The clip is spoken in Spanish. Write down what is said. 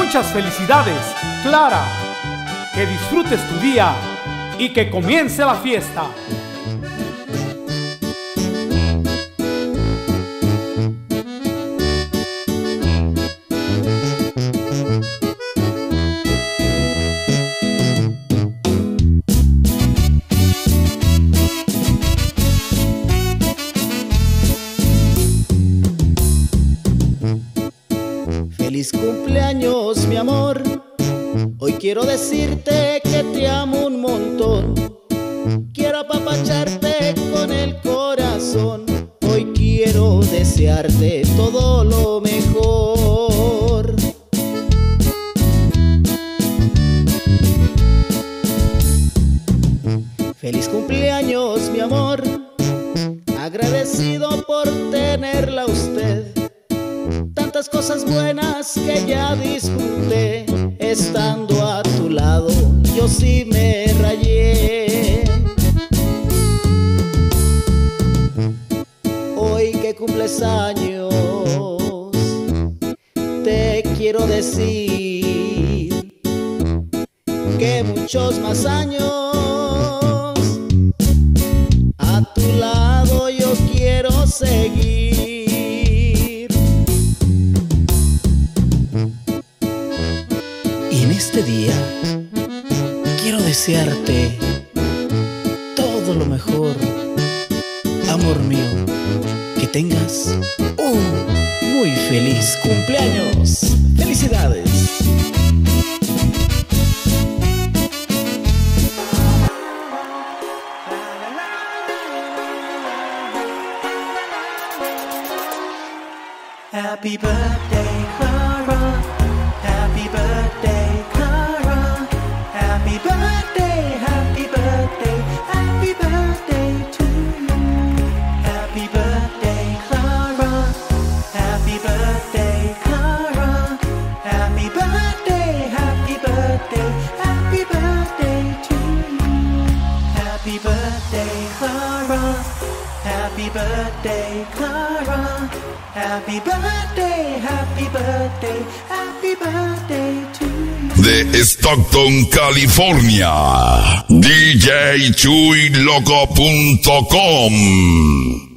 Muchas felicidades, Clara. Que disfrutes tu día y que comience la fiesta. Feliz cumpleaños, mi amor. Hoy quiero decirte que te amo un montón. Quiero apapacharte con el corazón. Hoy quiero desearte todo lo mejor. Feliz cumpleaños, mi amor. Agradecido por tenerla a usted. Tantas cosas buenas que ya disfruté. Estando a tu lado, yo sí me rayé. Hoy que cumples años, te quiero decir que muchos más años a tu lado yo quiero seguir. Y en este día quiero desearte todo lo mejor, amor mío, que tengas un muy feliz cumpleaños. ¡Felicidades! Happy birthday, Clara. Happy birthday, Clara. Happy birthday, happy birthday, happy birthday to you. Happy birthday, Clara. Happy birthday, Clara. Happy birthday, happy birthday, happy birthday to you. Happy birthday, Clara. Happy birthday, Clara. Happy birthday, happy birthday, happy birthday to you. De Stockton, California, DJChuyLoco.com.